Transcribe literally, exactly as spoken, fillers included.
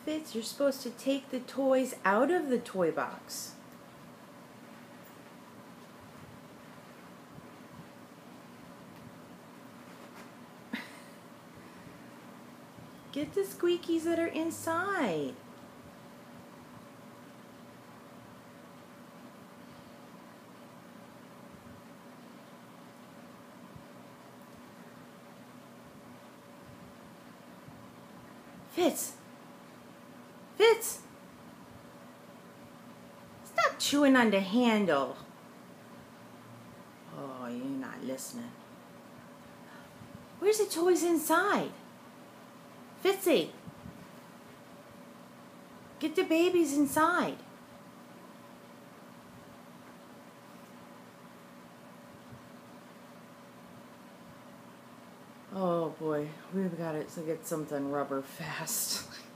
Fitz, you're supposed to take the toys out of the toy box. Get the squeakies that are inside. Fitz! Fitz! Stop chewing on the handle. Oh, you're not listening. Where's the toys inside? Fitzy! Get the babies inside. Oh boy, we've got to get something rubber fast.